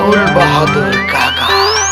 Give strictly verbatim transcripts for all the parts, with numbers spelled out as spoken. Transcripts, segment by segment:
कुलबहादुर काका।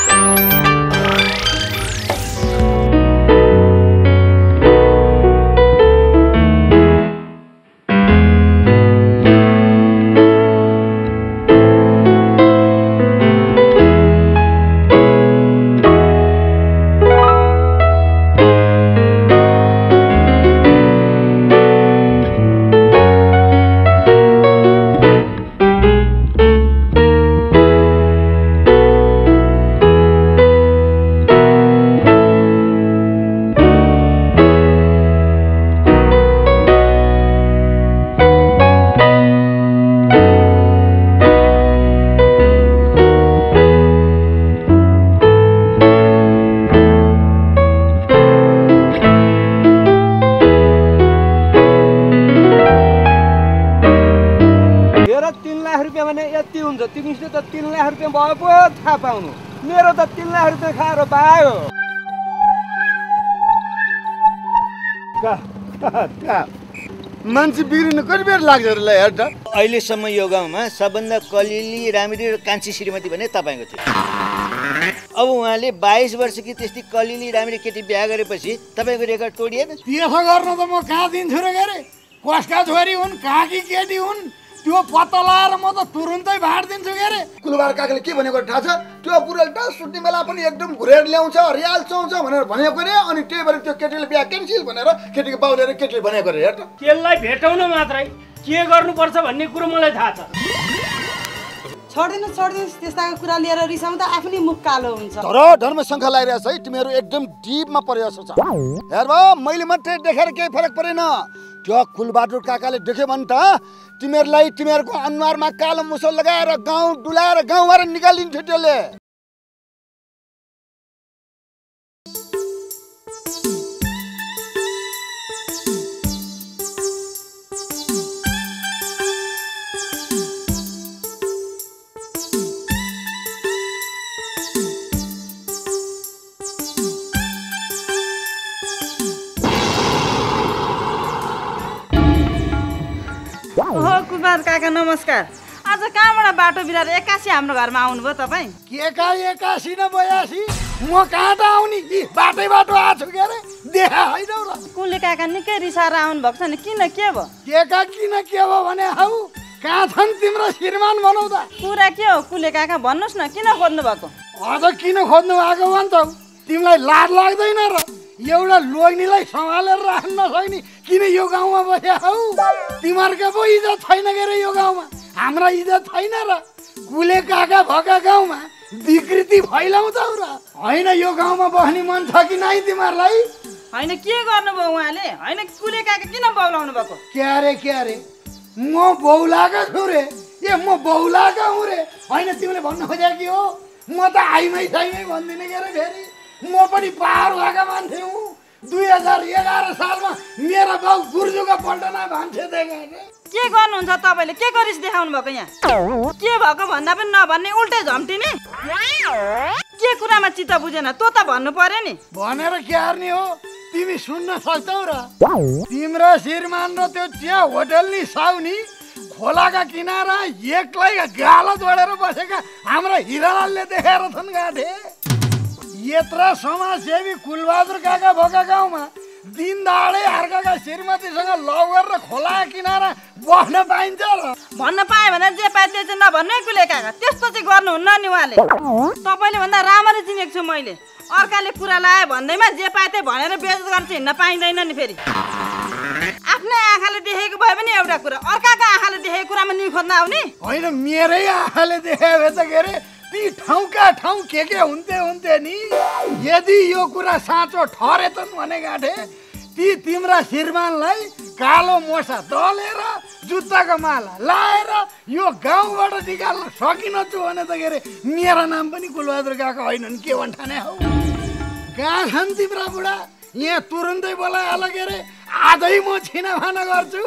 तिमीले त तीन लाख रुपियाँ भयो पो थाहा पाउनु। मेरो त तीन लाख रुपियाँ खाएर पायो। मान्छे बिग्रिनु कति बेर लाग्छ र हेर त। अहिलेसम्म यो गाउँमा सबभन्दा कलिली राम्री र कान्छी श्रीमती भने तपाईँको थियो। अब उहाँले बाइस वर्षकी त्यस्तै कलिली राम्री केटी बिहा गरेपछि तपाईँको रेकर्ड तोडिएन। त्यसो गर्नु त म कहाँ दिन्छु र गरे? कसका छोरी हुन्, कहाँकी केटी हुन्, त्यो पत्ता लाएर म त तुरुन्तै भाँड दिन्छु के अरे। कुलबार काकाले के भनेको थाहा छ? त्यो बुढेलटा सुत्ने बेला पनि एकदम घुरेर ल्याउँछ, रियाल चाउँछ भनेर भनेको रे। अनि त्यही भएर त्यो केटीले बिहा क्यान्सिल भनेर केटीको बाउले र केटीले भनेको रे। हेर त, त्यसलाई भेटाउन मात्रै के गर्नुपर्छ भन्ने कुरो मलाई थाहा छ। छोड्दिनु छोड्दिनु त्यस्ता कुरा लिएर रिसाउँदा आफ्नै मुख कालो हुन्छ। तर धर्म शङ्का लागिरहेछ है, तिमीहरू एकदम डिपमा परे जस्तो छ। हेर बा, मैले मात्रै देखेर केही फरक परेन। त्यो कुलबहादुर काकाले देख्यो भने त तिमीहरूलाई तिमीहरूको अनुहारमा कालो मुसो लगाएर गाउँ डुलाएर गाउँबाट निकालिदिन्थ्यो त्यसले। कुलबहादुर काका नमस्कार। आज कहाँबाट बाटो बिराएर एक्कासी हाम्रो घरमा आउनुभयो तपाईँ? के का एक्कासी न बयासी, म कहाँ त आउने कि बाटै बाटो आएको छु के अरे। देखा होइन र कुले काका निकै रिसाएर आउनु भएको छ नि, किन के भयो? के का किन के भयो भने हौ कहाँ छन् तिम्रो श्रीमान बनाउँदा? कुरा के हो कुले काका, भन्नुहोस् न, किन खोज्नु भएको? अझ किन खोज्नु भएको भन्छौ? तिमीलाई लाज लाग्दैन र? एउटा लोग्नीलाई सम्हालेर राख्न नसक्ने किन यो गाउँमा बस्या हौ? तिमीहरूको पो इज्जत छैन के अरे यो गाउँमा? हाम्रा इज्जत छैन र? कुले काका भएका गाउँमा विकृति फैलाउँछौ र? होइन, यो गाउँमा बस्ने मन छ कि नै तिमीहरूलाई? होइन, के गर्नुभयो उहाँले? होइन, कुले काका किन बौलाउनु भएको? के अरे के अरे म बौलाको छु रे? ए म बौलाको हुँ रे? होइन, तिमीले भन्नु खोजेको के हो? म त आइमै साइमै भन्दिनँ के अरे। फेरि म पनि पाहाड भएका मान्छे हुँ। दुई हजार एघार सालमा मेरो बाउ गुर्जुको पल्टना भान्से देखेँ। के गर्नुहुन्छ तपाईँले? के गरिस देखाउनु भएको यहाँ? के भएको भन्दा पनि नभन्ने, उल्टै झम्टिने। के कुरामा चित्त बुझेन तँ त भन्नु पर्यो नि। भनेर के हार्ने हो? तिमी सुन्न सक्छौ र? तिम्रो श्रीमान र त्यो चिया होटल नि साउनी खोलाका किनारा एक्लै गालो जोडेर बसेका हाम्रा हिरालालले देखाएर छन् गाँठे। यत्र समाजसेवी कुलबहादुर काका भएका गाउँमा दिन दहाडै अर्काका श्रीमतीसँग लौ गरेर खोला किनारा बस्न पाइन्छ र? भन्न पाएँ भने जे पाए त्यो चाहिँ नभन्नु है कुले काका। त्यस्तो चाहिँ गर्नुहुन्न नि उहाँले। तपाईँले भन्दा राम्ररी चिनेको छु मैले। अर्काले कुरा लायो भन्दैमा जे पाए त्यही भनेर बेइज्जत गर्न चाहिँ हिँड्न पाइँदैन नि। फेरि आफ्नै आँखाले देखेको भए पनि एउटा कुरा, अर्काको आँखाले देखेको कुरामा निखोज्न आउने? होइन, मेरै आँखाले देखायो भए त के अरे ती ठाउँका ठाउँ के के हुन्थे हुन्थे नि। यदि यो कुरा साँचो ठहरेछन् भने गाँठे ती तिम्रा श्रीमानलाई कालो मोसा दलेर जुत्ताको माला लाएर यो गाउँबाट निकाल्न सकिनछु भने त के अरे मेरो नाम पनि कुलबहादुर काका होइन नि के भन्ठाने हौ? कहाँ छन् तिम्रा बुढा? यहाँ तुरुन्तै बोलाइहाल के अरे। आजै म छिनाफाना गर्छु।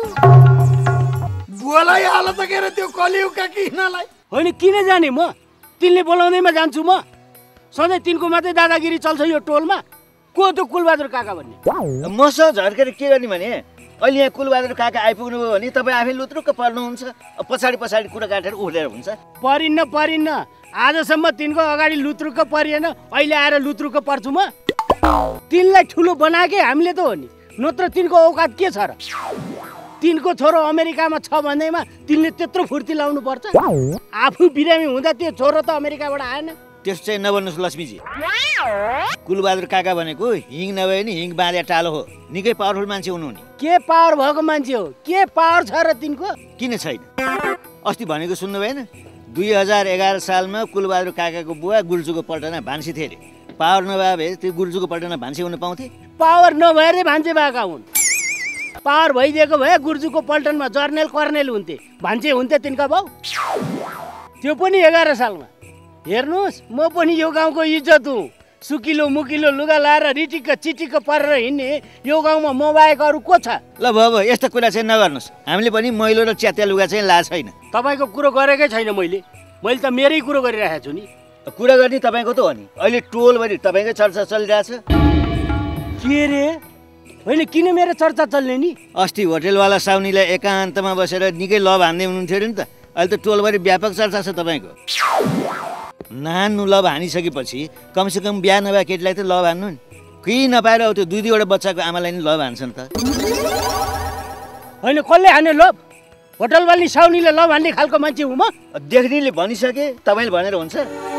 बोलाइहाल त के अरे त्यो कलियुगका कृष्णलाई। होइन, किन जाने? म तिनले बोलाउँदैमा जान्छु। म सधैँ तिनको मात्रै दादागिरी चल्छ यो टोलमा। को त कुलबहादुर काका भन्ने? मसँग झर्केर के गर्ने भने अहिले यहाँ कुलबहादुर काका आइपुग्नु भयो भने तपाईँ आफै लुत्रुक्क पर्नुहुन्छ। पछाडि पछाडि कुरा काटेर उठेर हुन्छ। परिन्न परिन्न, आजसम्म तिनको अगाडि लुत्रुक्क परिएन, अहिले आएर लुत्रुक्क पर्छु म? तिनलाई ठुलो बनाएकै हामीले त हो नि, नत्र तिनको औकात के छ र? तिनको छोरो अमेरिकामा छ भन्दैमा तिनले त्यत्रो फुर्ती लाउनु पर्छ? आफू बिरामी हुँदा त्यो छोरो त अमेरिकाबाट आएन। त्यस्तो चाहिँ नभन्नुहोस् लक्ष्मीजी। कुलबहादुर काका भनेको हिङ नभए नि हिङ बाँधे टालो हो, निकै पावरफुल मान्छे हुनु नि। के पावर भएको मान्छे हो? के पावर छ र तिनको? किन छैन? अस्ति भनेको सुन्नु भएन? दुई हजार एघार सालमा कुलबहादुर काकाको बुवा गुल्चुको पल्टना भान्सी थिए अरे। पावर नभए भए त्यो गुल्चुको पल्टना भान्सी हुन पाउँथे? पावर नभएरै भान्से भएका हुन्। पावर भइदिएको भए गुर्जुको पल्टनमा जर्नेल कर्नेल हुन्थे, भान्से हुन्थे तिनका बाउ। त्यो पनि एघार सालमा। हेर्नुहोस्, म पनि यो गाउँको इज्जत हुँ। सुकिलो मुकिलो लुगा लाएर रिटिक्क चिटिक्क परेर हिँड्ने यो गाउँमा म बाहेक अरू को छ? ल भयो, यस्तो कुरा चाहिँ नगर्नुहोस्। हामीले पनि मैलो र च्यात्या लुगा चाहिँ लाएको छैन। तपाईँको कुरो गरेकै छैन मैले। मैले त मेरै कुरो गरिरहेको छु नि। कुरा गर्ने तपाईँको त हो नि। अहिले टोलभरि तपाईँकै चर्चा चलिरहेछ। के रे? होइन, किन मेरो चर्चा चल्ने नि? अस्ति होटेलवाला साउनीलाई एकान्तमा बसेर निकै लभ हान्दै हुनुहुन्थ्यो अरे नि त। अहिले त टोलभरि व्यापक चर्चा छ तपाईँको। नान्नु लभ हानिसकेपछि कमसेकम बिहा नभए केटीलाई त लभ हान्नु नि। केही नपाएर त्यो दुई दुईवटा बच्चाको आमालाई नि लभ हान्छन् त। होइन, कसले हाने लभ? होटलवाली साउनीले लभ हान्ने खालको मान्छे हुँ म? देख्नेले भनिसके, तपाईँले भनेर हुन्छ?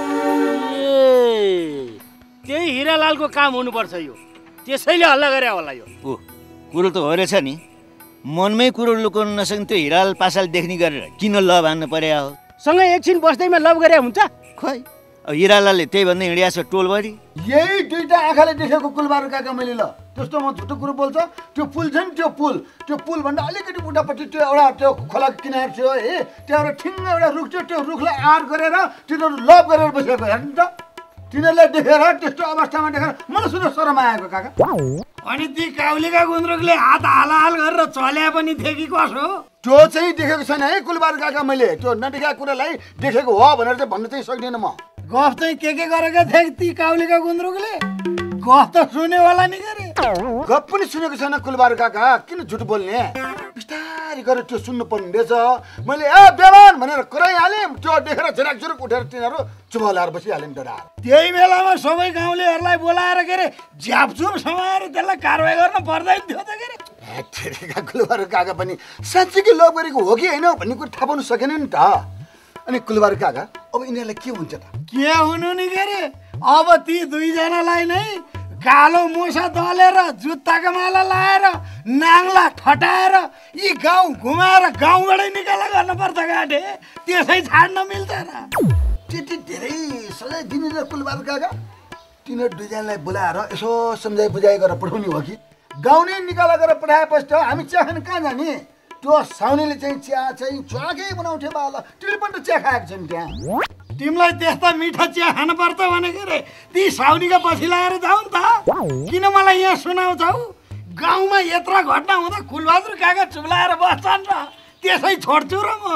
ए, त्यही हिरालालको काम हुनुपर्छ यो, त्यसैले हल्ला गरे होला यो। ओ, कुरो त हो रहेछ नि। मनमै कुरो लुकाउनु नसक्ने त्यो हिरालाल पासाल देख्ने गरेर किन लभ हान्नु पर्यो हो? सँगै एकछिन बस्दैमा लभ गरे हुन्छ? खै, अब हिरालालले त्यही भन्दै हिँडिया छ टोलभरि। यही दुईटा आँखाले देखेको कुलबहादुर काका मैले। ल त्यस्तो म झुटो कुरो बोल्छ? त्यो पुल छ नि, त्यो पुल त्यो पुलभन्दा अलिकति उतापट्टि त्यो एउटा त्यो खोला किनार थियो है, त्यहाँबाट ठिङ्ग एउटा रुख थियो। त्यो रुखलाई आर गरेर तिनीहरू लभ गरेर बसेको हेर्नु त। तिनीहरूलाई देखेर त्यस्तो अवस्थामा देखेर मलाई सुन शरम आएको काका। अनि ती काउलीका गुन्द्रुकले हात हालहाल गरेर चल्या पनि थिए कि कसो? त्यो चाहिँ देखेको छैन है कुलबहादुर काका मैले। त्यो नदेखेको कुरालाई देखेको हो भनेर चाहिँ भन्न चाहिँ सक्दिनँ म। गफ चाहिँ के के गरेका थिए ती काउलीका गुन्द्रुकले? गफ त सुने होला नि गरे। गफ पनि सुनेको छैन कुलबहादुर काका, किन झुट बोल्ने? बिस्तारै गरेर त्यो सुन्नु पर्ने रहेछ। मैले ए बेमान भनेर कराइहालेँ, त्यो देखेर झराक झुरुक उठेर तिनीहरू चुबालाएर बसिहालेँ डराएर। त्यही बेलामा सबै गाउँलेहरूलाई बोलाएर के अरे झ्यापचुप समाएर त्यसलाई कारवाही गर्न पर्दैन थियो त के अरे? कुलबहादुर काका पनि साँच्चीकै लभ गरेको हो कि होइन भन्ने कुरो थाहा पाउनु सकेन नि त। अनि कुलबहादुर काका अब यिनीहरूलाई के हुन्छ त? के हुनु नि के अरे? अब ती दुईजनालाई नै कालो मोसा दलेर जुत्ताको माला लाएर नाङ्ला ठटाएर यी गाउँ घुमाएर गाउँबाटै निकाला गर्नुपर्छ गाडे। त्यसै छाड्न मिल्दैन। त्यति धेरै सजाय दिने र कुलबहादुर काका? तिनीहरू दुईजनालाई बोलाएर यसो सम्झाइ बुझाइ गरेर पठाउने हो कि? गाउँ नै निकाला गरेर पठाएपछि त हामी चिया खान कहाँ जाने? त्यो साउनीले चाहिँ चिया चाहिँ च्वाकै बनाउँथ्यो बाला, तिमीले पनि त चिया खाएको छैन त्यहाँ। तिमीलाई त्यस्ता मिठा चिया खान पर्छ भने के अरे ती साउनीका पछि लगाएर जाऊ नि त। किन मलाई यहाँ सुनाउँछौ? गाउँमा यत्रो घटना हुँदा कुलबहादुर काका चुप्लाएर बस्छन् र त्यसै छोड्छु र म।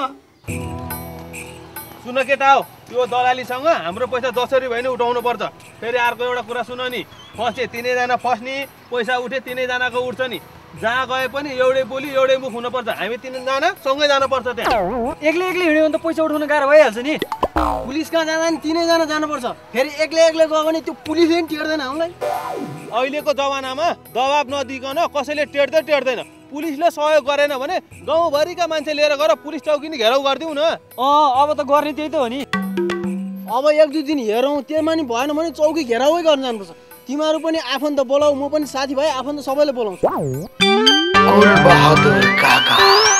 सुन केटा हो, त्यो दलालीसँग हाम्रो पैसा जसरी भए नि उठाउनु पर्छ। फेरि अर्को एउटा कुरा सुन नि, फसे तिनैजना फस्ने, पैसा उठे तिनैजनाको उठ्छ नि। जहाँ गए पनि एउटै बोली एउटै मुख हुनुपर्छ। हामी तिनजना सँगै जानुपर्छ त्यहाँ। एक्लै एक्लै हिँड्यो भने त पैसा उठाउन गाह्रो भइहाल्छ नि। पुलिस कहाँ जाँदा नि तिनैजना जानुपर्छ। फेरि एक्लै एक्लै गयो भने त्यो पुलिसले नि टेर्दैन हामीलाई। अहिलेको जमानामा दबाब नदिकन कसैले टेर्दै टेर्दैन। पुलिसले सहयोग गरेन भने गाउँभरिका मान्छे लिएर गएर पुलिस चौकी नि घेराउ गरिदिउँ न। अँ, अब त गर्ने त्यही त हो नि। अब एक दुई दिन हेरौँ, त्यसमा नि भएन भने चौकी घेराउै गर्न जानुपर्छ। तिमीहरू पनि आफन्त बोलाऊ, म पनि साथीभाइ आफन्त सबैले बोलाउँछु। कुलबहादुर काका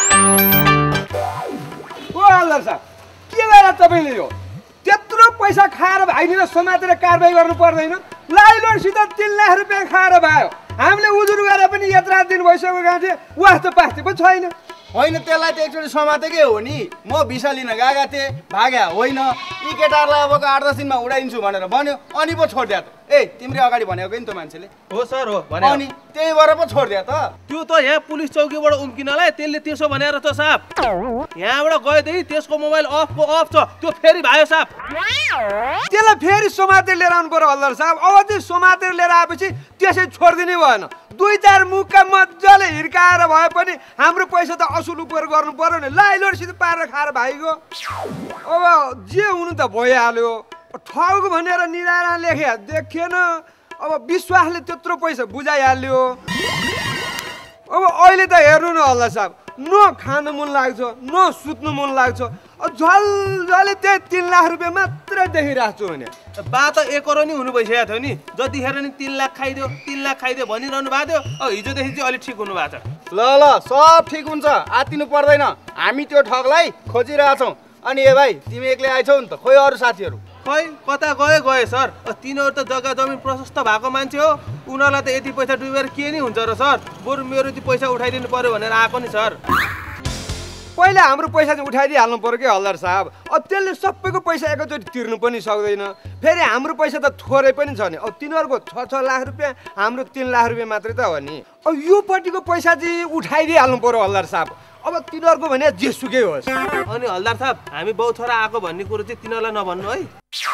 ओ अल्लाह साहब, के गरेर तपाईँले यो त्यत्रो पैसा खाएर भाइले समातेर कारबाही गर्नु पर्दैन? लाइलोडसित तिन लाख रुपियाँ खाएर भयो। हामीले उजुर गरेर पनि यत्रा दिन भइसक्यो गाँठे, वास्तो पास्ते पनि छैन। होइन, त्यसलाई त एकचोटि समातेकै हो नि। म भिसा लिन गएका थिएँ, भाग्या होइन। यी केटाहरूलाई अबको आठ दस दिनमा उडाइदिन्छु भनेर भन्यो, अनि पो छोड्या त। ए तिमीले अगाडि भनेको नि त मान्छेले हो सर हो भने अनि त्यही भएर पो छोडिदिया त त्यो त यहाँ पुलिस चौकीबाट उम्किनलाई त्यसले त्यसो भनेर त साहब यहाँबाट गएदेखि त्यसको मोबाइल अफको अफ छ त्यो फेरि भयो साहब त्यसलाई फेरि समातेर लिएर आउनु पर्यो हल्दार साहब अब चाहिँ समातेर लिएर आएपछि त्यसै छोडिदिनै भएन दुई चार मुखका मजाले हिर्काएर भए पनि हाम्रो पैसा त असुल उपर गर्नु पर्यो नि लाइलोडसित पारेर खाएर भाइको अब जे हुनु त भइहाल्यो ठगु भनेर निराला लेखे देखेन अब विश्वासले त्यत्रो पैसा बुझाइहाल्यो अब अहिले त हेर्नु न हल्ला साहब न खानु मन लाग्छ न सुत्नु मन लाग्छ झलझले त्यही तिन लाख रुपियाँ मात्र देखिरहेको छु भने बा त एक करोड नि हुनु भइसकेको थियो नि जतिखेर नि तिन लाख खाइदियो तिन लाख खाइदियो भनिरहनु भएको थियो अब हिजोदेखि चाहिँ अलिक ठिक हुनु भएको छ ल ल सब ठिक हुन्छ आत्तिनु पर्दैन हामी त्यो ठगलाई खोजिरहेछौँ अनि ए भाइ तिमी एक्लै आइछौ नि त खोइ अरू साथीहरू खै कता गए गए सर तिनीहरू त जग्गा जमिन प्रशस्त भएको मान्छे हो उनीहरूलाई त यति पैसा डुबेर के नि हुन्छ र सर बरु मेरो त्यो पैसा उठाइदिनु पर्यो भनेर आएको नि सर पहिला हाम्रो पैसा चाहिँ उठाइदिइहाल्नु पर्यो कि हल्दार साहब अब त्यसले सबैको पैसा एकैचोटि तिर्नु पनि सक्दैन फेरि हाम्रो पैसा त थोरै पनि छ नि अब तिनीहरूको छ छ लाख रुपियाँ हाम्रो तिन लाख रुपियाँ मात्रै त हो नि अब योपट्टिको पैसा चाहिँ उठाइदिइहाल्नु पर्यो हल्दार साहब अब तिनीहरूको भने जेसुकै होस् अनि हल्दार साहब हामी बाउ छोरा आएको भन्ने कुरो चाहिँ तिनीहरूलाई नभन्नु है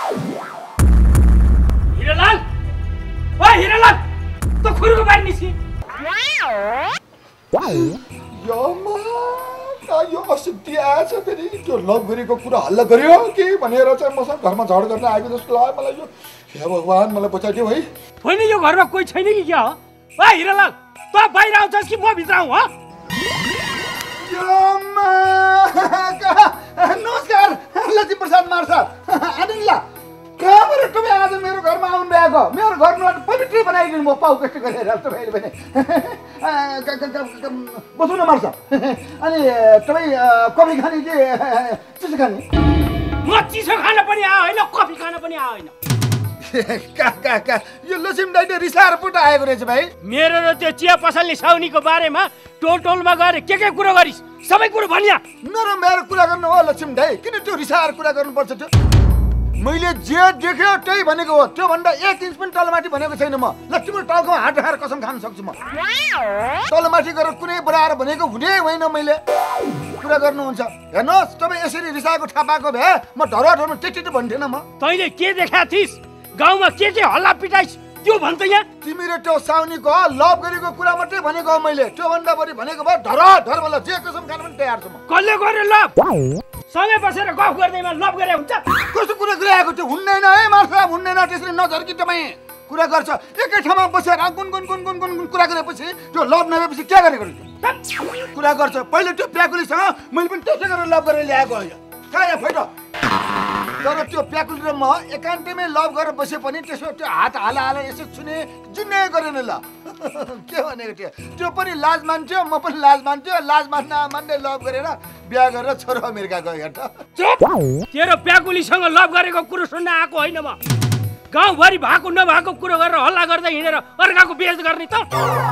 हिरालाल ओ हिरालाल त खुरुको बाहिर निस्कि यो अशुद्धि आएछ फेरि त्यो लभ गरेको कुरा हल्ला गर्यो कि भनेर चाहिँ मसँग घरमा झड गर्न आएको जस्तो लाग्यो मलाई यो हे भगवान् मलाई बचाइदियो है होइन यो घरमा कोही छैन कि क्या हो ओ हिरालाल त बाहिर आउँछस् कि म भित्र आउँ हो नमस्कार लक्ष्मी प्रसाद मार साहब आदिल्ला कहाँबाट तपाईँ आज मेरो घरमा आउनु भएको मेरो घरमा पवित्र बनाइदिनु भयो पाउ कष्ट गरेर तपाईँले भने बस्नु न मार्छ अनि तपाईँ कफी खाने कि चिसो खाने म चिसो खान पनि आयो होइन कफी खान पनि आयो होइन कहाँ कहाँ कहाँ यो लक्ष्मी दाइले रिसाएर पुट आएको रहेछ भाइ मेरो र त्यो चिया पसलले साउनीको बारेमा टोल टोलमा गएर के के कुरो गरिस् सबै कुरो भनिया नरम मेरो कुरा गर्नु हो लक्ष्मी दाइ किन त्यो रिसाएर कुरा गर्नुपर्छ त्यो मैले जे देख्यो त्यही भनेको हो त्योभन्दा एक इन्च पनि तलमाथि भनेको छैन म लक्ष्मी टाउकोमा हात राखेर कसम खान सक्छु म तलमाथि गरेर कुनै बढाएर भनेको हुने होइन मैले कुरा गर्नुहुन्छ हेर्नुहोस् तपाईँ यसरी रिसाएको थाहा पाएको भए म ढरुवा ढरुवा टेटी भन्थेन म तैँले के देखा थिइस् गाउँमा के के हल्ला पिटाइस् त्यो भन्छ यहाँ तिमी र त्यो साउनीको लभ गरेको कुरा मात्रै भनेको हो मैले त्योभन्दा बढी भनेको भए ढर ढर मलाई जे कसम खान पनि तयार छु म कसले गरे लभ सँगै बसेर गफ गर्दैमा लभ गरे हुन्छ कस्तो कुरा गरिरहेको त्यो हुँदैन है मार्सा हुँदैन त्यसरी नझर्की तपाईँ कुरा गर्छ एकै ठाउँमा बसेर गुन गुन गुन गुन गुन गुन कुरा गरेपछि त्यो लभ नभएपछि के गरेको कुरा गर्छ पहिले त्यो प्याकुलीसँग मैले पनि त्यसै गरेर लभ गरेर ल्याएको होइन कहाँ यहाँ फैट तर त्यो प्याकुली र म एकान्तमै लभ गरेर बसे पनि त्यसो त्यो हात हाला हाला यसो छुने जुन्ने गरेन ल के भनेको थियो त्यो पनि लाज मान्थ्यो म पनि लाज मान्थ्यो लाज मान्न मान्दै लभ गरेर बिहा गरेर छोरो अमेरिका गयो हेर त तेरो प्याकुलीसँग लभ गरेको कुरो सुन्न आएको होइन म गाउँभरि भएको नभएको कुरो गरेर हल्ला गर्दै हिँडेर अर्काको बेइज्जत गर्ने त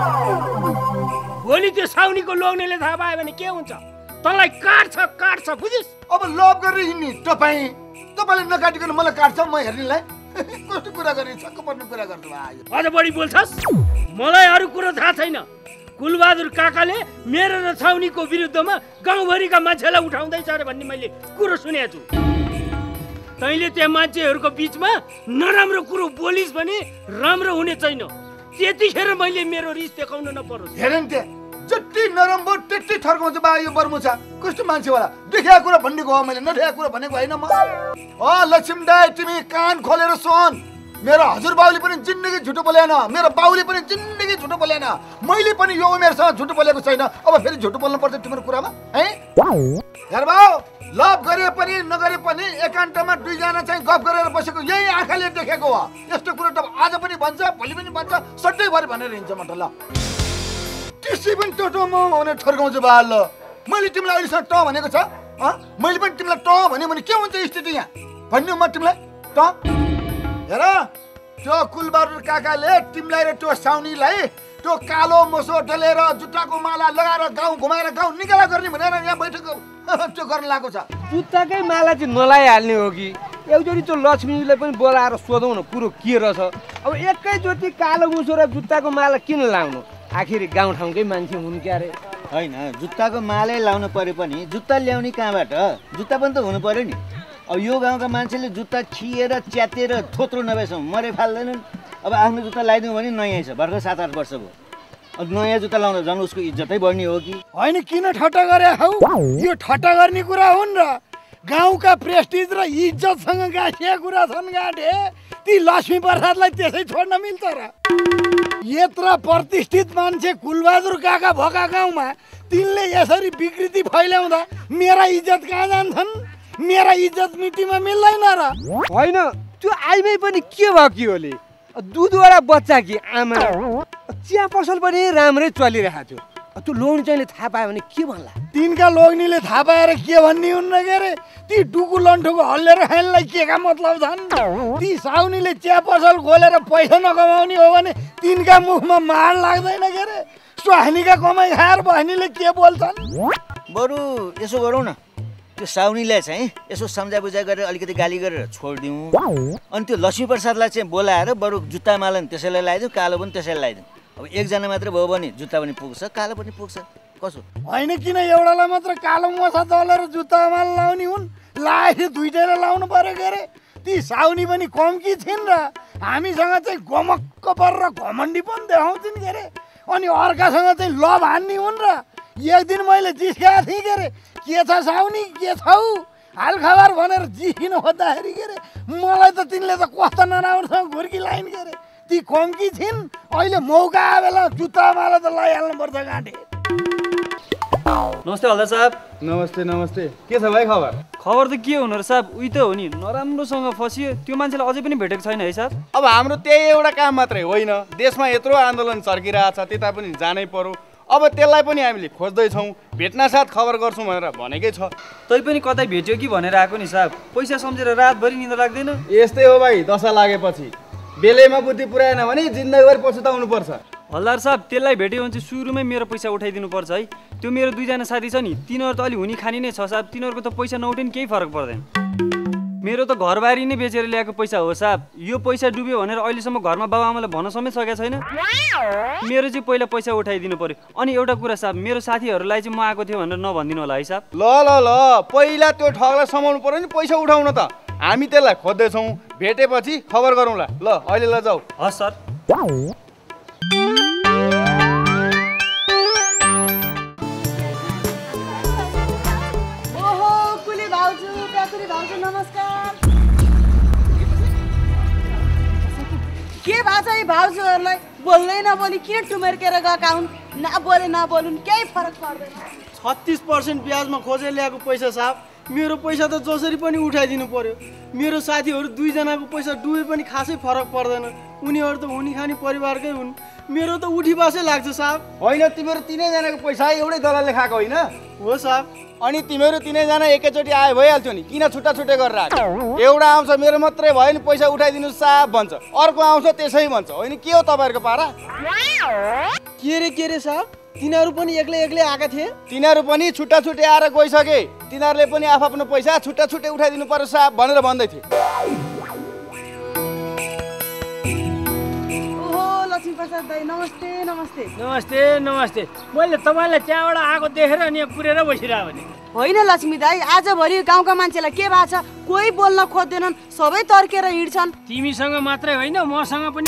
भोलि त्यो साउनीको लोग्नेले थाहा पायो भने के हुन्छ तँलाई काट्छ काट्छ बुझिस् अब लभ गरेर हिँड्ने तपाईँ तपाईँले नकाटिकन मलाई काट्छ म हेर्नेलाई कस्तो कुरा गर्ने छक्क पर्ने कुरा गर्नु आयो अझ बढी बोल्छस् मलाई अरू कुरो थाहा छैन कुलबहादुर काकाले मेरो र छाउनीको विरुद्धमा गाउँभरिका मान्छेलाई उठाउँदैछ अरे भन्ने मैले कुरो सुनेको छु तैँले त्यहाँ मान्छेहरूको बिचमा नराम्रो कुरो बोलिस् भने राम्रो हुने छैन त्यतिखेर मैले मेरो रिस देखाउन नपरोस् हेर नि त्यहाँ जति नरम भयो त्यति थर्काउँछ बा यो बर्मुछा कस्तो मान्छेवाला देखेको कुरा भनेको हो मैले नदेखेको कुरा भनेको होइन म अ लक्ष्मी दाइ तिमी कान खोलेर सुन मेरो हजुर बाउले पनि जिन्दगी झुटो बोलेन मेरो बाउले पनि जिन्दगी झुटो बोलेन मैले पनि यो उमेरसँग झुटो बोलेको छैन अब फेरि झुटो बोल्नु पर्छ तिम्रो कुरामा है हेर बाउ लभ गरे पनि नगरे पनि एकान्तमा दुईजना चाहिँ गफ गरेर बसेको यही आँखाले देखेको हो यस्तो कुरो त आज पनि भन्छ भोलि पनि भन्छ सधैँभरि भनेर हिँड्छ म त ल त्यसै पनि टो टो म भने थर्काउँछु बा ल मैले तिमीलाई अहिलेसम्म ट भनेको छ मैले पनि तिमीलाई ट भन्यो भने के हुन्छ स्थिति यहाँ भन्नु म तिमीलाई ट हेर त्यो कुलबहादुर काकाले तिमीलाई र त्यो साउनीलाई त्यो कालो मोसो डलेर जुत्ताको माला लगाएर गाउँ घुमाएर गाउँ निकाला गर्ने भनेर यहाँ बैठक त्यो गर्न लागेको छ जुत्ताकै माला चाहिँ नलाइहाल्ने हो कि एकचोटि त्यो लक्ष्मीलाई पनि बोलाएर सोधौँ न कुरो के रहेछ। अब एकैचोटि कालो मुसो र जुत्ताको माला किन लाउनु? आखिर गाउँठाउँकै मान्छे हुन् क्या अरे। होइन, जुत्ताको मालै लाउनु पऱ्यो पनि जुत्ता ल्याउने कहाँबाट? जुत्ता पनि त हुनु पऱ्यो नि। अब यो गाउँका मान्छेले जुत्ता खिएर च्यातेर थोत्रो नभएसम्म मरे फाल्दैनन्। अब आफ्नो जुत्ता लगाइदिउँ भने नयाँ छ, भर्खर सात आठ वर्ष भयो। अब नयाँ जुत्ता लाउँदा झन् उसको इज्जतै बढ्ने हो कि होइन? किन ठट्टा गरे हौ? यो ठट्टा गर्ने कुरा हुन् र? गाउँका प्रेस्टिज र इज्जतसँग गाँसिया कुरा छन् गाँठे। ती लक्ष्मी प्रसादलाई त्यसै छोड्न मिल्छ र? यत्रो प्रतिष्ठित मान्छे कुलबहादुर काका भएका गाउँमा तिनले यसरी विकृति फैल्याउँदा मेरा इज्जत कहाँ जान्छन्? मेरा इज्जत मिटीमा मिल्दैन र? होइन, त्यो आइमै पनि के भयो कि होली? दुधवाला बच्चा कि आमा चिया पसल पनि राम्रै चलिरहेको थियो। त्यो लोग्ने चाहिँले थाहा पायो भने के भन्ला? तिनका लोग्नीले थाहा पाएर के भन्ने हुन् र के अरे? ती डुकु लन्ठुको हल्लेर खानेलाई के का मतलब छन्? ती साउनीले चिया पसल खोलेर पैसा नकमाउने हो भने तिनका मुखमा मार लाग्दैन के अरे? स्वाहानीका कमाइ खाएर बहिनीले के बोल्छन्? बरु यसो गरौँ न, त्यो साउनीलाई चाहिँ यसो सम्झा बुझा गरेर अलिकति गाली गरेर छोडिदिउँ। अनि त्यो लक्ष्मी प्रसादलाई चाहिँ बोलाएर बरु जुत्ता माला पनि त्यसैलाई लगाइदिउँ, कालो पनि त्यसैलाई लगाइदिउँ। अब एकजना मात्र भयो भने जुत्ता पनि पुग्छ, कालो पनि पुग्छ। कसो? होइन, किन एउटालाई मात्र कालो मोसा दलेर जुत्ता माला लाउने हुन्? लाएर दुइटैलाई लाउनु पर्यो के अरे? ती साउनी पनि कम्की छिन् र हामीसँग चाहिँ गमक्क परेर घमण्डी पनि देखाउँछन् के अरे? अनि अर्कासँग चाहिँ लभ हान्ने हुन् र? एक दिन मैले जिस्काएको थिएँ के अरे, के छ साउनी के छौ हालखबर भनेर जिस्किनु खोज्दाखेरि के अरे मलाई त तिनले त कस्तो नराम्रोसँग घुर्की लाइन के अरे। ती कम्की छिन्, अहिले मौका आए बेला जुत्ता माला त लगाइहाल्नुपर्छ गाँठे। नमस्ते हल्दार साहब। नमस्ते नमस्ते। के छ भाइ खबर? खबर त के हुनु र साहब, उही त हो नि, नराम्रोसँग फसियो। त्यो मान्छेलाई अझै पनि भेटेको छैन है साहब? अब हाम्रो त्यही एउटा काम मात्रै होइन, देशमा यत्रो आन्दोलन चर्किरहेछ, त्यता पनि जानै पर्यो। अब त्यसलाई पनि हामीले खोज्दैछौँ, भेट्न साथ खबर गर्छौँ भनेर भनेकै छ। तै पनि कतै भेट्यो कि भनेर आएको नि साहब। पैसा सम्झेर रातभरि निद्रा लाग्दैन। यस्तै हो भाइ, दशा लागेपछि बेलैमा बुद्धि पुऱ्याएन भने जिन्दगीभर पछुताउनु पर्छ। हल्दार साहब, त्यसलाई भेट्यो भने चाहिँ सुरुमै मेरो पैसा उठाइदिनु पर्छ है। त्यो मेरो दुईजना साथी छ नि, तिनीहरू त अलि हुने खाने नै छ साहब। तिनीहरूको त पैसा नउठे नि केही फरक पर्दैन। मेरो त घरबारी नै बेचेर ल्याएको पैसा हो साहब। यो पैसा डुब्यो भनेर अहिलेसम्म घरमा बाबुआमालाई भन्न समेत सकेको छैन। मेरो चाहिँ पहिला पैसा उठाइदिनु पर्यो। अनि एउटा कुरा साहब, मेरो साथीहरूलाई चाहिँ म आएको थियो भनेर नभनिदिनु होला है साहब। ल ल ल, पहिला त्यो ठगलाई समाउनु पर्यो नि, पैसा उठाउन त हामी त्यसलाई खोज्दैछौँ, भेटेपछि खबर गरौँला। ल अहिले ल जाऊ। हस् सर। ओहो कुली भाउजू, प्याकुरी भाउजू, नमस्कार। के भएको छ यी भाउजूहरूलाई? बोल्नै नबोली किन टुमेर्केर गएका हुन्? नबोले नबोलुन्, केही फरक पर्दैन। छत्तिस पर्सेन्ट ब्याजमा खोजेर ल्याएको पैसा साहब, मेरो पैसा त जसरी पनि उठाइदिनु पर्यो। मेरो साथीहरू दुईजनाको पैसा डुबे पनि खासै फरक पर्दैन। उनीहरू त हुने खाने परिवारकै हुन्। मेरो त उठी बासै लाग्छ साहब। होइन, तिमीहरू तिनैजनाको पैसा एउटै दलालले खाएको होइन? हो साहब। अनि तिमीहरू तिनैजना एकैचोटि आए भइहाल्थ्यो नि, किन छुट्टा छुट्टै गरेर आएको? एउटा आउँछ मेरो मात्रै भयो नि पैसा उठाइदिनु साहब भन्छ, अर्को आउँछ त्यसै भन्छ। होइन के हो तपाईँहरूको पारा? के रे के रे साहब, तिनीहरू पनि एक्लै एक्लै आएका थिए? तिनीहरू पनि छुट्टा छुट्टै आएर गइसके। तिनीहरूले पनि आफ्नो पैसा छुट्टा छुट्टै उठाइदिनु पर्यो साहब भनेर भन्दै थिए। लक्ष्मी प्रसाद दाइ, नमस्ते नमस्ते। नमस्ते नमस्ते। मैले तपाईँलाई त्यहाँबाट आएको देखेर अनि यहाँ कुरेर बसिरहेको भने। होइन लक्ष्मी दाइ, आजभरि गाउँका मान्छेलाई के भएको छ? कोही बोल्न खोज्दैनन्, सबै तर्केर हिँड्छन्। तिमीसँग मात्रै होइन, मसँग पनि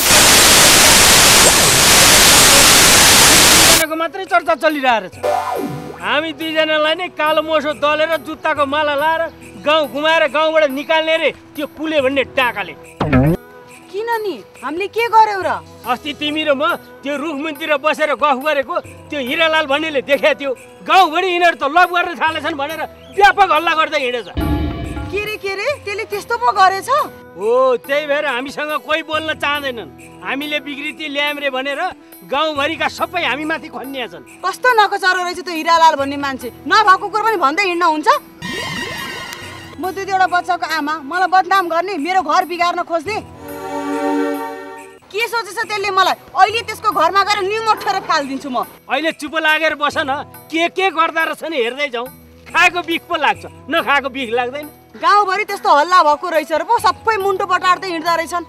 मात्रै चर्चा चलिरहेको छ। हामी दुईजनालाई नै कालो मोसो दलेर जुत्ताको माला लाएर गाउँ घुमाएर गाउँबाट निकाल्ने रे त्यो कुले भन्ने टाकाले। किन नि, हामीले के गर्यौ र? अस्ति तिमी र म त्यो रुखमुन्तिर बसेर गफ गरेको त्यो हिरालाल भन्नेले देखाएको थियो। गाउँभरि यिनीहरू त लभ गर्न थालेछन् भनेर व्यापक हल्ला गर्दै हिँडेछ। के रे के रे, त्यसले त्यस्तो पो गरेछ? हो, त्यही भएर हामीसँग कोही बोल्न चाहँदैनन्। हामीले विकृति ल्यायौँ रे भनेर गाउँभरिका सबै हामी माथि खन्निया छन्। कस्तो नकचरो रहेछ त्यो हिरालाल भन्ने मान्छे। नभएको कुरो पनि भन्दै हिँड्न हुन्छ? म दुई दुईवटा बच्चाको आमा, मलाई बदनाम गर्ने, मेरो घर बिगार्न खोज्ने। के सोचेछ त्यसले मलाई? अहिले त्यसको घरमा गएर निमोठेर फालिदिन्छु म। अहिले चुप लागेर बस न, के के गर्दा रहेछ नि हेर्दै जाउँ। खाएको बिख पो लाग्छ, नखाएको बिख लाग्दैन। गाउँभरि त्यस्तो हल्ला भएको रहेछ र पो सबै मुन्टो बटार्दै हिँड्दा रहेछन्।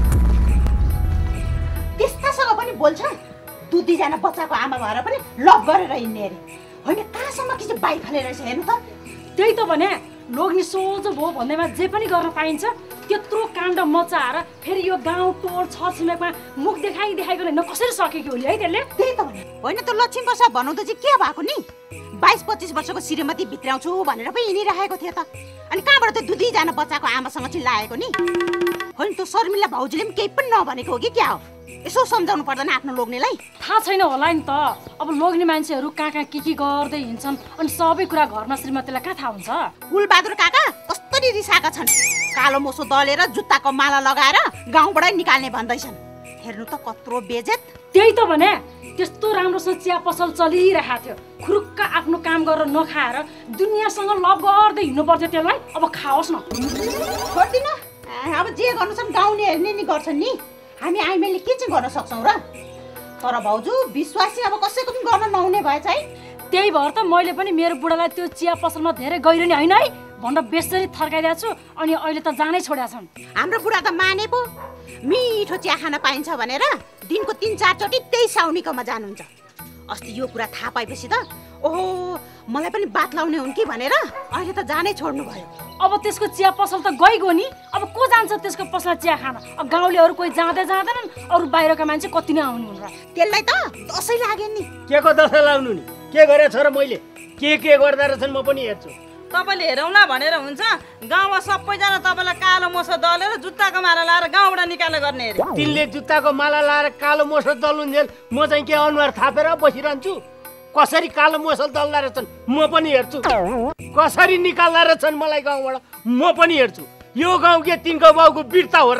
त्यस्तासँग पनि बोल्छन्? दुई दुईजना बच्चाको आमा भएर पनि लभ गरेर हिँड्ने अरे। होइन कहाँसम्म कि चाहिँ बाइक हालेर रहेछ हेर्नु त। त्यही त भने लोग्ने सोझो भयो भन्दैमा जे पनि गर्न पाइन्छ त्यत्रो काण्ड मचाएर फेरि यो गाउँ टोल छरछिमेकमा मुख देखाइ देखाइकन न कसरी सकेको हो है त्यसले। त्यही त भने होइन त लक्ष्मी प्रसाद भन्नु त चाहिँ के भएको नि? बाइस पच्चिस वर्षको श्रीमती भित्राउँछु भनेर पो हिँडिरहेको थियो त। अनि कहाँबाट त्यो दुई दुईजना बच्चाको आमासँग चिल्लाएको नि? होइन त शर्मिला भाउजूले पनि केही पनि नभनेको हो कि क्या हो? यसो सम्झाउनु पर्दैन आफ्नो लोग्नेलाई? थाहा छैन होला नि त। अब लोग्ने मान्छेहरू कहाँ कहाँ के के गर्दै हिँड्छन् अनि सबै कुरा घरमा श्रीमतीलाई कहाँ थाहा हुन्छ? कुलबहादुर काका कस्तरी रिसाएका छन्। कालो मोसो दलेर जुत्ताको माला लगाएर गाउँबाटै निकाल्ने भन्दैछन्। हेर्नु त कत्रो बेजेत। त्यही त भने त्यस्तो राम्रोसँग चिया पसल चलिरहेको थियो, खुरुक्क आफ्नो काम गरेर नखाएर दुनियाँसँग लभ गर्दै हिँड्नु पर्थ्यो त्यसलाई। अब खाओस् न। छोड्दिन। अब जे गर्नु छ गाउँलेहरूले नि गर्छन् नि, हामी आइमाईले के चाहिँ गर्न सक्छौँ र? तर भाउजू विश्वासी अब कसैको पनि गर्न नहुने भएछ है। त्यही भएर त मैले पनि मेरो बुढालाई त्यो चिया पसलमा धेरै गइरहने होइन है भनेर बेसरी थर्काइदिएको छु। अनि अहिले त जानै छोडेका छन्। हाम्रो बुढा त माने पो मिठो चिया खान पाइन्छ भनेर दिनको तिन चारचोटि त्यही साउनीकोमा जानुहुन्छ। अस्ति यो कुरा थाहा पाएपछि त ओहो मलाई पनि बात लाउने हुन् कि भनेर अहिले त जानै छोड्नु भयो। अब त्यसको चिया पसल त गइगयो नि। अब को जान्छ त्यसको पसलमा चिया खान? अब गाउँलेहरू कोही जाँदै जाँदैनन्, अरू बाहिरका मान्छे कति नै आउनु हुन् र। त्यसलाई त दसैँ लाग्यो नि। के को दसैँ लाग्नु नि? के गरेछ र मैले? के के गर्दा रहेछन् म पनि हेर्छु। तपाईँले हेरौँला भनेर हुन्छ? गाउँमा सबैजना तपाईँलाई कालो मोसो दलेर जुत्ताको माला लाएर गाउँबाट निकालेर गर्ने अरे। तिनले जुत्ताको माला लाएर कालो मोसो दल्नुन्जेल म चाहिँ के अनुहार थापेर बसिरहन्छु? कसरी कालो मोसो दल्दा रहेछन् म पनि हेर्छु। कसरी निकाल्दा रहेछन् मलाई गाउँबाट म पनि हेर्छु। यो गाउँ के तिनको बाउको वीरता हो र?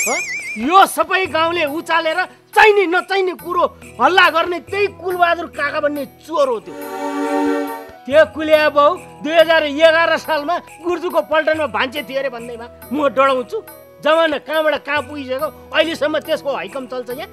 यो सबै गाउँले उचालेर चाहिने नचाहिने कुरो हल्ला गर्ने त्यही कुलबहादुर काका भन्ने चोर हो त्यो। त्यो कुलिया बाउ दुई हजार एघार सालमा गुर्जुको पल्टनमा भान्चे थियो अरे भन्दैमा म डराउँछु। जमाना कहाँबाट कहाँ पुगिसक्यो, अहिलेसम्म त्यसको हैकम चल्छ यहाँ।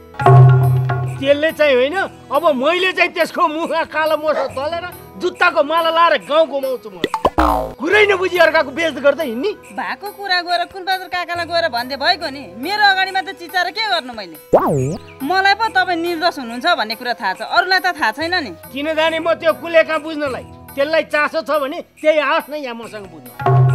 त्यसले चाहिँ होइन, अब मैले चाहिँ त्यसको मुखमा कालो मोसो दलेर जुत्ताको माला लाएर गाउँ घुमाउँछु। म कुरै नबुझी अर्काको बेइज्जत गर्दै हिँड्ने भएको कुरा गएर कुलबहादुर काकालाई गएर भन्दै भएको नि। मेरो अगाडिमा त चिचाएर के गर्नु मैले? मलाई पो तपाईँ निर्दोष हुनुहुन्छ भन्ने कुरा थाहा छ, अरूलाई त थाहा छैन नि। किन जाने म त्यो कुले कहाँ बुझ्नलाई? त्यसलाई चासो छ भने त्यही आओस् न यहाँ मसँग बुझ्नु।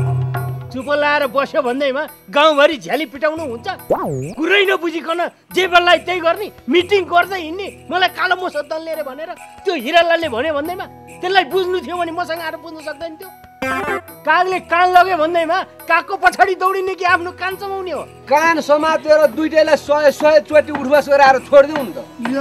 चुप लाएर बस्यो भन्दैमा गाउँभरि झ्याली पिटाउनु हुन्छ? कुरै नबुझिकन जे बेललाई त्यही गर्ने, मिटिङ गर्दै हिँड्ने। मलाई कालो मोसो दल्ने रे भनेर त्यो हिरालालले भन्यो भन्दैमा त्यसलाई बुझ्नु थियो भने मसँग आएर बुझ्नु सक्दैन थियो। कागले कान लग्यो भन्दैमा कागको पछाडि दौडिने कि आफ्नो कान समाउने हो? कान समातेर दुइटैलाई सय सय चोटि उठबस गराएर छोडिदिउँ नि त।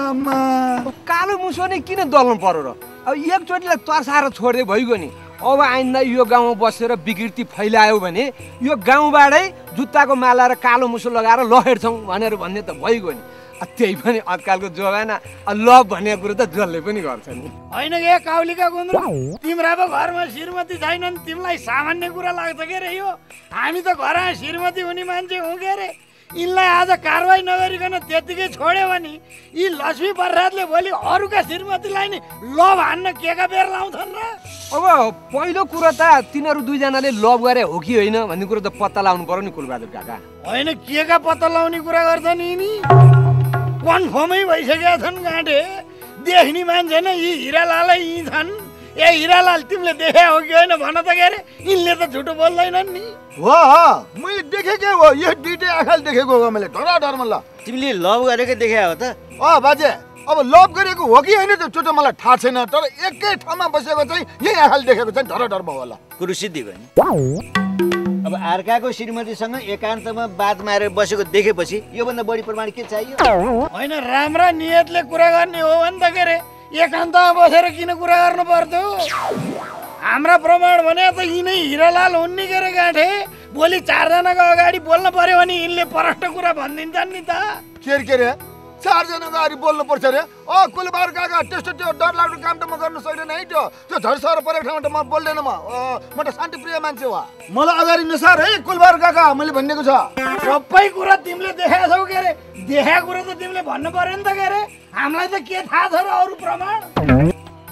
कालो मुसो नै किन दल्नु पर्यो र? अब एकचोटिलाई तर्साएर छोड्दै भइगयो नि। अब आइन्दा यो गाउँमा बसेर विकृति फैलायो भने यो गाउँबाटै जुत्ताको माला र कालो मुसो लगाएर लहेर्छौँ भनेर भन्ने त भइगयो नि। त्यही पनि आजकलको जमाना लभ भन्ने कुरो त जसले पनि गर्छ नि। होइन के काउलीका गुन्द्रु, तिम्रा पो घरमा श्रीमती छैनन्, तिमीलाई सामान्य कुरा लाग्छ के रे यो? हामी त घरमा श्रीमती हुने मान्छे हौँ के रे? यिनलाई आज कारवाही नगरिकन त्यतिकै छोड्यो भने यी लक्ष्मी प्रसादले भोलि अरूका श्रीमतीलाई नै लभ हान्न केका बेर लाउँछन् र? अब पहिलो कुरो त तिनीहरू दुईजनाले लभ गरे हो कि होइन भन्ने कुरो त पत्ता लगाउनु पर्यो नि कुलबहादुर काका। होइन केका पत्ता लगाउने कुरा गर्छन् यिनी? कन्फर्मै भइसकेका छन् गाँठे। देख्ने मान्छे नै यी हिरालालै यी छन्। ए हिरालाल तिमीले देखे हो कि होइन भन त? के अरे यिनले त झुटो बोल्दैनन् नि। हो हो मैले देखेकै हो, यो दुइटै आँखाले देखेको हो मैले डराडरमा। ल तिमीले लभ गरेकै देखे हो त? अँ बाजे, अब लभ गरेको हो कि होइन त्यो चोटो मलाई थाहा छैन, तर एकै ठाउँमा बसेको चाहिँ यही आँखाले देखेको चाहिँ डराडर भयो होला। कुरो सिद्धि भयो नि। अब अर्काको श्रीमतीसँग एकान्तमा बात मारेर बसेको देखेपछि योभन्दा बढी प्रमाण के चाहियो? होइन राम्रा नियतले कुरा गर्ने हो भने त के अरे एकान्तमा बसेर किन कुरा गर्नु पर्थ्यो? हाम्रा प्रमाण भने त यिनै हिरालाल हुन् नि के अरे गाँठे। भोलि चारजनाको अगाडि बोल्न पर्यो भने यिनले परष्ट कुरा भनिदिन्छन् नि त। के अरे के अरे चारजनाको अगाडि बोल्नु पर्छ अरे? अँ कुलबहादुर काका त्यस्तो त्यो डर लाग्दो काम त म गर्न सक्दैन है। त्यो त्यो झरसर परेको ठाउँमा त म बोल्दैन। म म त शान्तिप्रिय मान्छे हो। मलाई अगाडि नसार है कुलबहादुर काका मैले भनिदिएको छ। सबै कुरा तिमीले देखाएको छौ के अरे? देखाएको कुरा त तिमीले भन्नु पर्यो नि त के अरे? हामीलाई त के थाहा छ र अरू प्रमाण?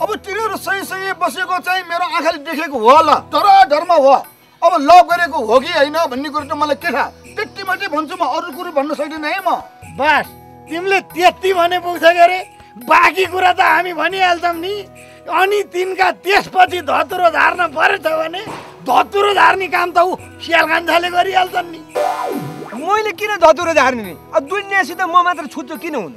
अब तिनीहरू सही सही बसेको चाहिँ मेरो आँखाले देखेको हो ल, तर धर्म हो। अब लभ गरेको हो कि होइन भन्ने कुरो त मलाई के थाहा, त्यति मात्रै भन्छु म, अरू कुरो भन्न सक्दिनँ है म। बस तिमीले त्यति भने पुग्छ के अरे, बाँकी कुरा त हामी भनिहाल्छौँ नि। अनि तिनका त्यसपछि धतुरो झार्न परेछ भने धतुरो झार्ने काम त ऊ स्यालकान्छाले गरिहाल्छन् नि। मैले किन धतुरो झार्ने नि? अब दुनियाँसित म मात्र छुट्छु किन हुनु?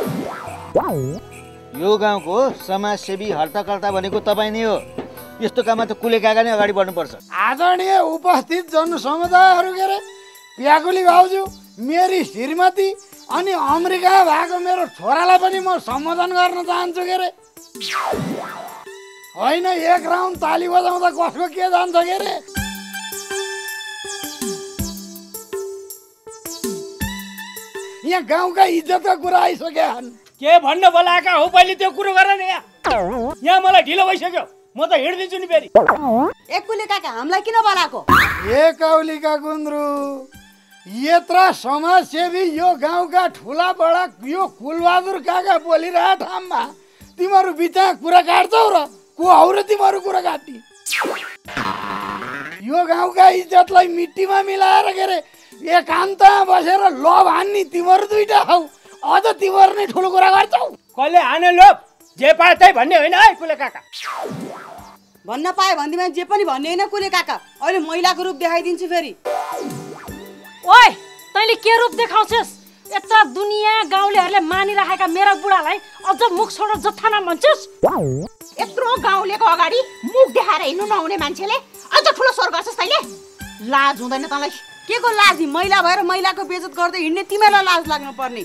यो गाउँको समाजसेवी हर्ताकर्ता भनेको तपाईँ नै हो। यस्तो काममा त कुले काका नै अगाडि बढ्नुपर्छ। आदरणीय उपस्थित जनसमुदायहरू के अरे, प्याकुली भाउजू, मेरी श्रीमती अनि अमेरिका भएको मेरो छोरालाई पनि म सम्बोधन गर्न चाहन्छु के अरे। होइन एक राउन्ड ताली बजाउँदा कसको के जान्छ के अरे। यहाँ गाउँका इज्जतका कुरा आइसक्या छन्। के भन्न बोलाएका हो पहिले त्यो कुरो गर न। यहाँ यहाँ मलाई ढिलो भइसक्यो, म त हिँड्दिन्छु नि फेरि। एकुले काका हामीलाई किन बोलाएको? ए कौलिका गुन्द्रु, यत्रा समाजसेवी यो गाउँका ठुला बडा यो कुलबहादुर काका बोलिरहे ठाउँमा तिमीहरू बिचमा कुरा काट्छौ र को हौ र तिमीहरू कुरा काट्ने? यो गाउँका इज्जतलाई मिट्टीमा मिलाएर के अरे एकान्तमा बसेर लोभ हान्ने तिमीहरू दुईटा हौ, अझ तिमीहरू नै ठुलो कुरा गर्छौ। कसले हाने लोभ? जे पाए त्यही भन्ने होइन है कुले काका। भन्न पाए भन्दिमा जे पनि भन्ने होइन कुले काका। अहिले महिलाको रूप देखाइदिन्छु फेरि। ओइ तैँले के रूप देखाउँछस्? यता दुनियाँ गाउँलेहरूले मानिराखेका मेरा बुढालाई अझ मुख छोडेर जत्था नाम भन्छस्? यत्रो गाउँलेको अगाडि मुख देखाएर हिँड्नु नहुने मान्छेले अझ ठुलो स्वर गर्छस् तैँले? लाज हुँदैन तँलाई? के को लाज? महिला भएर महिलाको बेइज्जत गर्दै हिँड्ने तिमीलाई लाज लाग्नु पर्ने।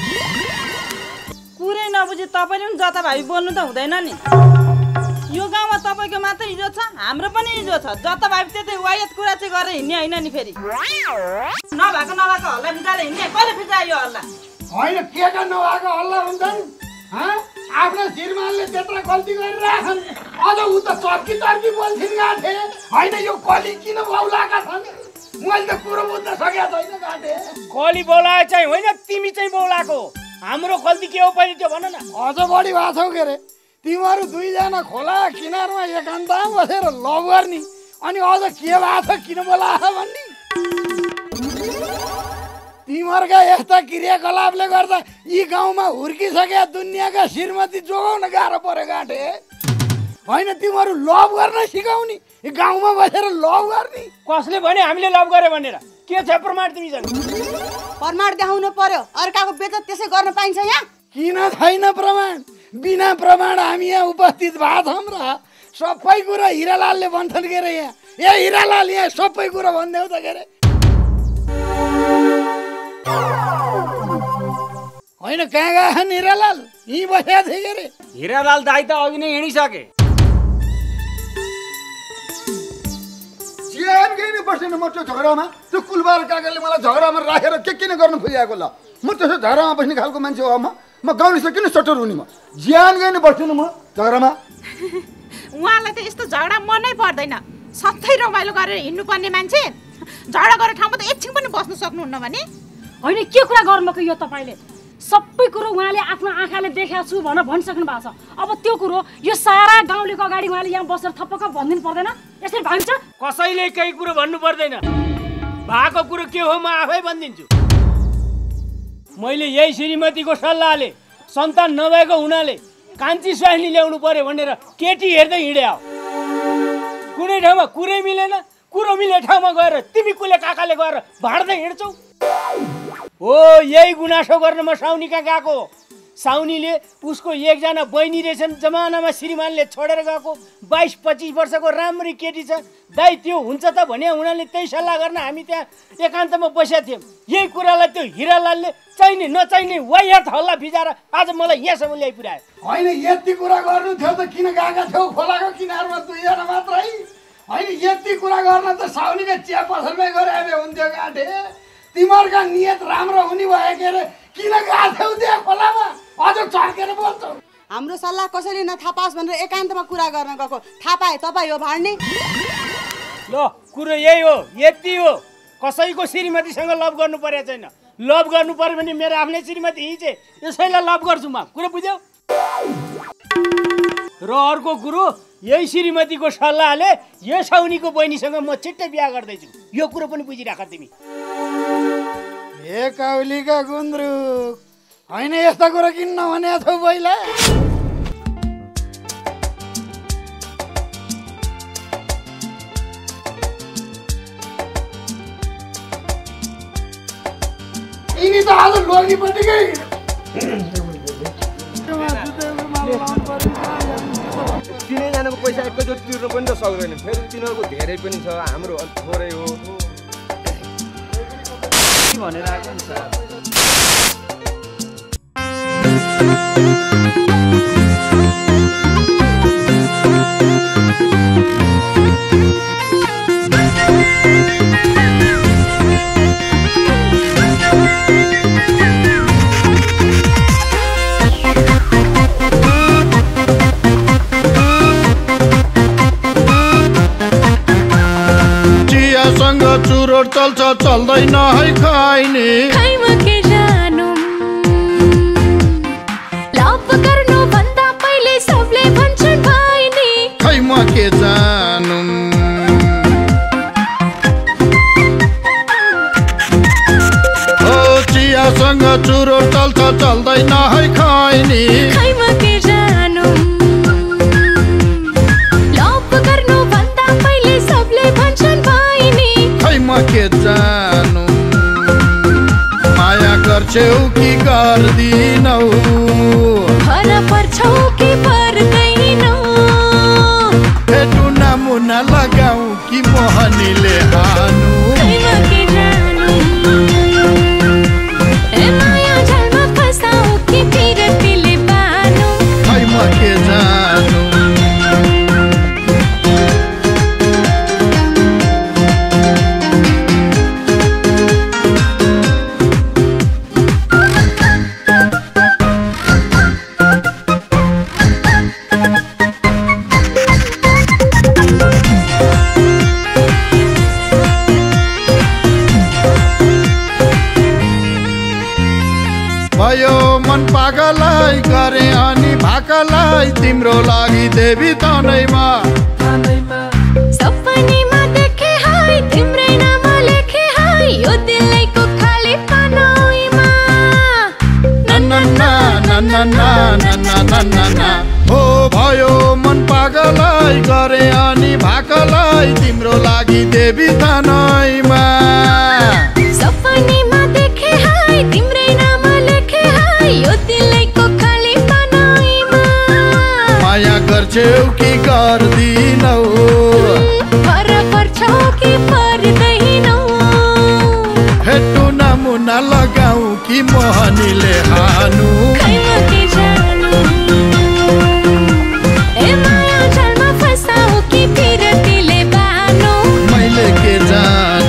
कुरै नबुझी तपाईँले पनि जताभावी बोल्नु त हुँदैन नि। यो गाउँमा तपाईँको मात्रै इज्जत छ, हाम्रो पनि इज्जत छ। जताभावी त्यतै वायत कुरा चाहिँ गरेर हिँड्ने होइन नि फेरि। नभएको नभएको हल्ला फिजाएर हिँड्ने, कसले फिजायो यो हल्ला? होइन के का नभएको हल्ला हुन्छन्? आफ्नो श्रीमानले त्यत्रो गल्ती गरिरहेछन्, अझ ऊ त चर्की चर्की बोल्छिन् गाँठे। होइन यो कली किन बौलाएका छन्? मैले त कुरो बुझ्न सकेको छैन गाँठे। कली बोलाए चाहिँ होइन, तिमी चाहिँ बोलाएको। हाम्रो गल्ती के हो पहिले त्यो भन न। अझ बढी भएको छौ के अरे, तिमीहरू दुईजना खोला किनारमा एकान्तमा बसेर लभ गर्ने अनि अझ के भएको छ किन बोलाएछ भन्ने। तिमीहरूका यस्ता क्रियाकलापले गर्दा यी गाउँमा हुर्किसकेका दुनियाँका श्रीमती जोगाउन गाह्रो पर्यो गाँठे। होइन तिमीहरू लभ गर्न सिकाउने, गाउँमा बसेर लभ गर्ने। कसले भने हामीले लभ गरे भनेर? के छ प्रमाण तिमीसँग? प्रमाण देखाउनु पर्यो। अर्काको बेइज्जत त्यसै गर्न पाइन्छ यहाँ? किन छैन प्रमाण? बिना प्रमाण हामी यहाँ उपस्थित भएको छौँ र सबै कुरा हिरालालले भन्छन् के अरे। यहाँ ए हिरालाल यहाँ सबै कुरा भनिदेऊ त के अरे। होइन कहाँ गएका छन् हिरालाल? यहीँ बसेका थिए के अरे। हिरालाल दाइ त अघि नै हिँडिसके। चियान किन बस्दैन म त्यो झगडामा? त्यो कुलबार काकाले मलाई झगडामा राखेर के किन गर्नु खोजिरहेको ल? म त्यसो झगडामा बस्ने खालको मान्छे हो म? म गाउँलेसँग किन सटर हुने? म ज्यान गएन बस्दैन म झगडामा। उहाँलाई त यस्तो झगडा मनै पर्दैन। सधैँ रमाइलो गरेर हिँड्नुपर्ने मान्छे झगडा गरेर ठाउँमा त एकछिन पनि बस्न सक्नुहुन्न भने? होइन के कुरा गर्नुभएको यो तपाईँले? सबै कुरो उहाँले आफ्नो आँखाले देखाएको छु भनेर भनिसक्नु भएको छ। अब त्यो कुरो यो सारा गाउँलेको अगाडि उहाँले यहाँ बसेर थपक्क भनिदिनु पर्दैन? यसरी भान्छ? कसैले केही कुरो भन्नु पर्दैन। भएको कुरो के हो म आफै भनिदिन्छु। मैले यही श्रीमतीको सल्लाहले सन्तान नभएको हुनाले कान्छी स्वास्नी ल्याउनु पर्यो भनेर केटी हेर्दै हिँडे हो। कुनै ठाउँमा कुरै मिलेन, कुरो मिल्ने ठाउँमा गएर तिमी कुले काकाले गएर भाँड्दै हिँड्छौ। हो यही गुनासो गर्न म साउनी कहाँ गएको। साउनीले उसको एकजना बहिनी रहेछन्, जमानामा श्रीमानले छोडेर गएको, बाइस पच्चिस वर्षको राम्री केटी छ। दाइ त्यो हुन्छ त भने उनीहरूले त्यही सल्लाह गर्न हामी त्यहाँ एकान्तमा बसेका थियौँ। यही कुरालाई त्यो हिरालालले चाहिने नचाहिने वायात हल्ला फिजाएर आज मलाई यहाँसम्म ल्याइ पुर्यायो। होइन यति कुरा गर्नु थियो त किन गएका थियौ खोलाको किनारमा दुईजना मात्रै? होइन यति कुरा गर्न त साउनीका चिया पसलमै गरे हुन्थ्यो गाँठे। तिमीहरूका नियत राम्रो हुने भयो के अरे, किन गएको थियौ त्यहाँ खोलामा? अझ चर्केर बोल्छौ। हाम्रो सल्लाह कसैले नथाहा पाओस् भनेर एकान्तमा कुरा गर्न गएको। थाहा पाए तपाईँ हो भाड्ने। ल कुरो यही हो, यति हो। कसैको श्रीमतीसँग लभ गर्नु परेको छैन। लभ गर्नु पर्यो भने मेरो आफ्नै श्रीमती हिँचे, यसैलाई लभ गर्छु म। कुरो बुझ्यौ? र अर्को कुरो यही श्रीमतीको सल्लाहले यो साउनीको बहिनीसँग म छिट्टै बिहा गर्दैछु। यो कुरो पनि बुझिराख तिमी। हे काउलीका गुन्द्रुक, होइन यस्ता कुरा किन्न भने छौ पहिला? यिनी त आज लोग्नेपट्टिकै तिनैजनाको पैसा एकैचोटि तिर्नु पनि त सक्दैन, फेरि तिनीहरूको धेरै पनि छ, हाम्रो थोरै हो भनेर आएको नि सर। चुरोट चल्छ चल्दैन है खाइने खैमा के जानु लाभ गर्नु भन्दा पहिले सबले भन्छन् भाइ नि खैमा के जानु ओ चियासँग चुरोट चल्छ चल्दैन है खाइने खैमा के जानु लाभ गर्नु भन्दा पहिले सबले भन्छन् भाइ नि खैमा के जानु माया गर्छौ कि गर्दिनौ फर पर्छौ कि पर्दैनौ हेटु नमुना लगाऊ कि मोहनीले हानु खैमा के जानु ए माया जालमा फसाऊ कि पिरतीले बानु खैमा के जानु भयो मन पागलाई गरे अनि भाकालाई तिम्रो लागि देवी तनैमा सपनीमा देखे हाय तिम्रै नाम लेखे हाय यो दिलैको खाली पनौमा नन्ना नन्ना नन्ना नन्ना हो भयो मन पागलाई गरे अनि भाकालाई तिम्रो लागि देवी तनैमा सपनीमा देखे हाय तिम्रै नाम लेखे हाय यो दिलैको खाली पनौमा माया गर्छौ कि गर्दिनौ फर पर्छौ कि पर्दैनौ हेटु नमुना लगाऊ कि मोहनीले हानु खैमा के जानु ए माया जालमा फसाऊ कि पिरतीले बानु मैले के जानु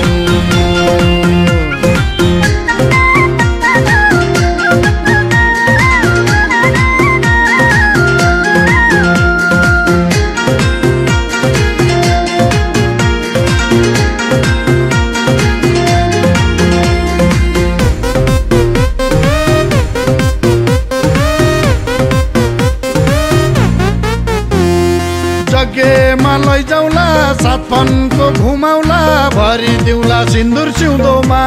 जग्गेमा लैजाउला सातपनको घुमाउला भरिदिउला सिन्दुर सिउँदोमा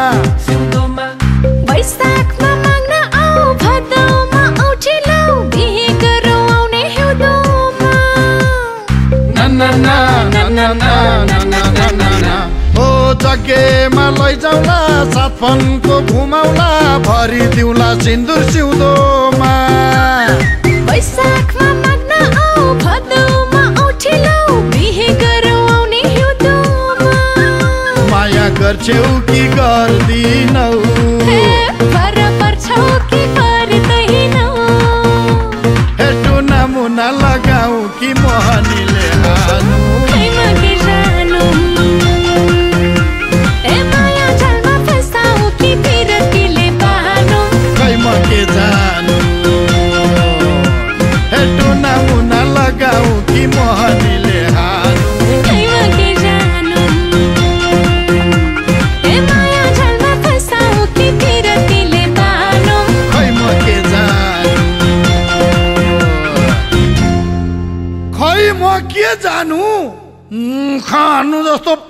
वैशाखमा माग्न आऊ भदौमा औठी लाऊ बिहे गरौँ आउने हिउँदोमा नन्ना नन्ना नन्ना नन्ना ओ जग्गेमा लैजाउला सातपनको घुमाउला भरिदिउला सिन्दुर सिउँदोमा वैशाखमा माग्न आऊ भदौमा औठी लाऊ बिहे गरौँ आउने हिउँदोमा माया गर्छौ कि गर्दिनौ फर पर्छौ कि पर्दैनौ हेटु नमुना लगाऊ कि मोहनीले हानु खैमा के जानु ए माया जालमा फसाऊ कि पिरतीले बानु खैमा के जानु हेटु नमुना लगाऊ कि मोहनीले हानु खैमा के जानु ए माया जालमा फसाऊ कि पिरतीले बानु खैमा के जानु के जानु खानु जस्तो